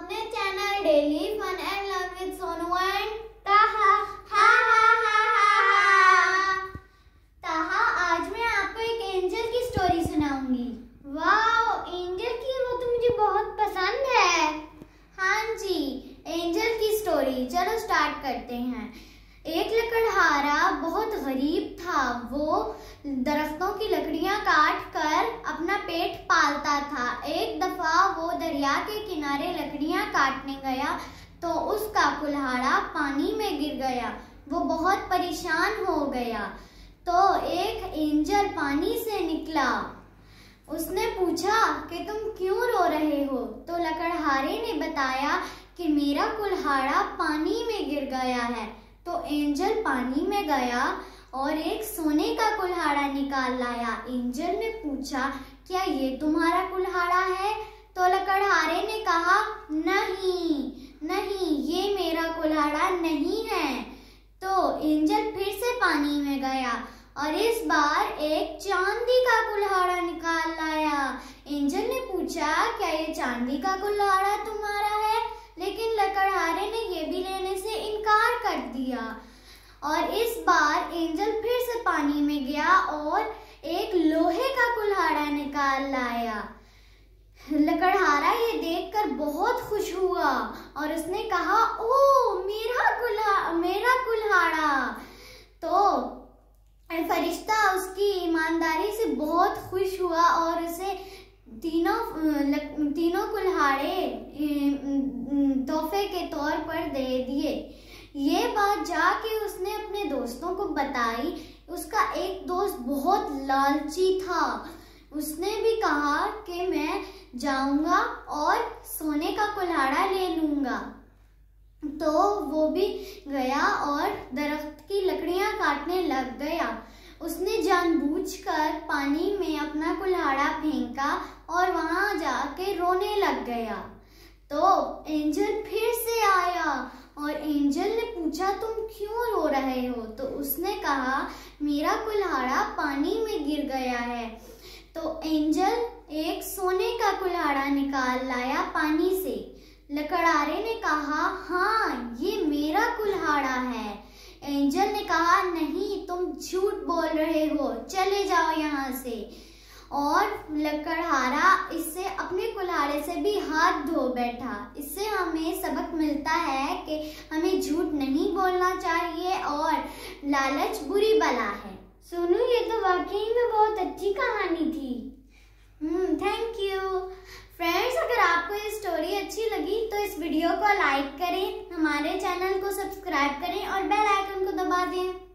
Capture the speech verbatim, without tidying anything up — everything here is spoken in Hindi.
अपने channel daily fun and learn with Sonu and Taha. हा हा हा हा ताहा, आज मैं आपको एक एंजल की स्टोरी सुनाऊंगी। वाह, एंजल की वो तो मुझे बहुत पसंद है। हाँ जी, एंजल की स्टोरी, चलो स्टार्ट करते हैं। एक लकड़हारा बहुत गरीब था। वो दरख्तों की लकड़ियां काट कर अपना पेट पालता था। एक दफा वो दरिया के किनारे लकड़ियां काटने गया तो उसका कुल्हाड़ा पानी में गिर गया। वो बहुत परेशान हो गया तो एक एंजल पानी से निकला। उसने पूछा कि तुम क्यों रो रहे हो? तो लकड़हारे ने बताया कि मेरा कुल्हाड़ा पानी में गिर गया है। तो एंजल पानी में गया और एक सोने का कुल्हाड़ा निकाल लाया। एंजल ने पूछा, क्या ये तुम्हारा कुल्हाड़ा है? तो लकड़हारे ने कहा, नहीं नहीं, ये मेरा कुल्हाड़ा नहीं है। तो एंजल फिर से पानी में गया और इस बार एक चांदी का कुल्हाड़ा निकाल लाया। एंजल ने पूछा, क्या ये चांदी का कुल्हाड़ा तुम्हारा है? लेकिन लकड़हारे ने ये भी लेने से इनकार कर दिया और इस बार एंजल फिर से पानी में गया और एक लोहे का कुल्हाड़ा निकाल लाया। लकड़हारा ये देखकर बहुत खुश हुआ और उसने कहा, ओ मेरा कुल्हा मेरा कुल्हाड़ा। तो फरिश्ता उसकी ईमानदारी से बहुत खुश हुआ और उसे तीनों तीनों कुल्हाड़े तोहफे के तौर पर दे दिए। ये बात जाके उसने अपने दोस्तों को बताई। उसका एक दोस्त बहुत लालची था। उसने भी कहा कि मैं जाऊंगा और सोने का कुल्हाड़ा ले लूंगा। तो वो भी गया और दरख्त की लकड़ियां काटने लग गया। उसने जानबूझकर पानी में अपना कुल्हाड़ा फेंका और वहां जाके रोने लग गया। तो एंजल फिर से आया और एंजल ने पूछा, तुम क्यों रो रहे हो? तो उसने कहा, मेरा कुल्हाड़ा पानी में गिर गया है। तो एंजल एक सोने का कुल्हाड़ा निकाल लाया पानी से। लकड़हारे ने कहा, हाँ ये मेरा कुल्हाड़ा है। एंजल ने कहा, नहीं तुम झूठ बोल रहे हो, चले जाओ यहाँ से। और लकड़हारा इससे अपने कुल्हाड़े से भी हाथ धो बैठा। इससे हमें सबक मिलता है कि हमें झूठ नहीं बोलना चाहिए और लालच बुरी बला है। सोनू, ये तो वाकई में बहुत अच्छी कहानी थी। Hmm thank you friends. अगर आपको ये स्टोरी अच्छी लगी तो इस वीडियो को लाइक करें, हमारे चैनल को सब्सक्राइब करें और बेल आइकन को दबा दें।